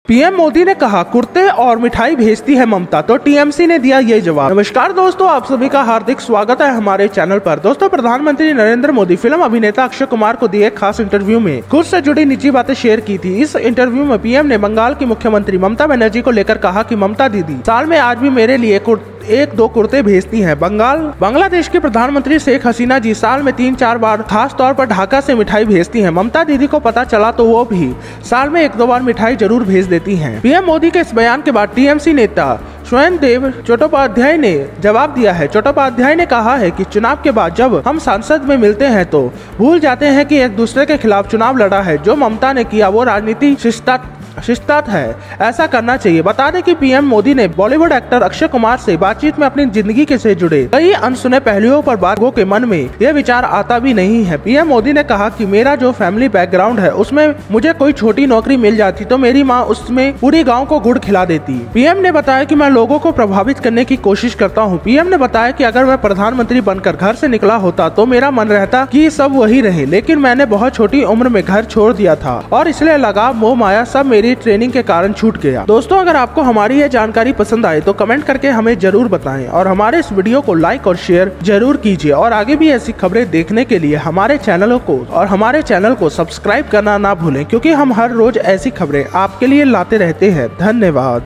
PM Modi ने कहा कुर्ते और मिठाई भेजती है ममता, तो टीएमसी ने दिया ये जवाब। नमस्कार दोस्तों, आप सभी का हार्दिक स्वागत है हमारे चैनल पर। दोस्तों, प्रधानमंत्री नरेंद्र मोदी फिल्म अभिनेता अक्षय कुमार को दिए खास इंटरव्यू में खुद से जुड़ी निजी बातें शेयर की थी। इस इंटरव्यू में पीएम ने बंगाल की मुख्यमंत्री ममता बनर्जी को लेकर कहा कि ममता दीदी साल में आज भी मेरे लिए एक दो कुर्ते भेजती हैं। बांग्लादेश की प्रधानमंत्री शेख हसीना जी साल में 3-4 बार खास तौर पर ढाका से मिठाई भेजती हैं। ममता दीदी को पता चला तो वो भी साल में 1-2 बार मिठाई जरूर भेज देती हैं। पीएम मोदी के इस बयान के बाद टीएमसी नेता स्वयंदेव चट्टोपाध्याय ने जवाब दिया है। चट्टोपाध्याय ने कहा है कि चुनाव के बाद जब हम संसद में मिलते हैं तो भूल जाते हैं कि एक दूसरे के खिलाफ चुनाव लड़ा है। जो ममता ने किया वो राजनीति शिष्टाचार है, ऐसा करना चाहिए। बता दें कि पीएम मोदी ने बॉलीवुड एक्टर अक्षय कुमार से बातचीत में अपनी जिंदगी से जुड़े कई अनसुने पहलुओं पर लोगों के मन में यह विचार आता भी नहीं है। पीएम मोदी ने कहा कि मेरा जो फैमिली बैकग्राउंड है उसमें मुझे कोई छोटी नौकरी मिल जाती तो मेरी माँ उसमें पूरी गाँव को गुड़ खिला देती। पीएम ने बताया कि मैं लोगों को प्रभावित करने की कोशिश करता हूँ। पीएम ने बताया कि अगर मैं प्रधानमंत्री बनकर घर से निकला होता तो मेरा मन रहता कि सब वही रहे, लेकिन मैंने बहुत छोटी उम्र में घर छोड़ दिया था और इसलिए लगाव मोह माया सब मेरी ट्रेनिंग के कारण छूट गया। दोस्तों, अगर आपको हमारी ये जानकारी पसंद आए तो कमेंट करके हमें जरूर बताएं और हमारे इस वीडियो को लाइक और शेयर जरूर कीजिए। और आगे भी ऐसी खबरें देखने के लिए हमारे चैनल को सब्सक्राइब करना ना भूलें, क्योंकि हम हर रोज ऐसी खबरें आपके लिए लाते रहते हैं। धन्यवाद।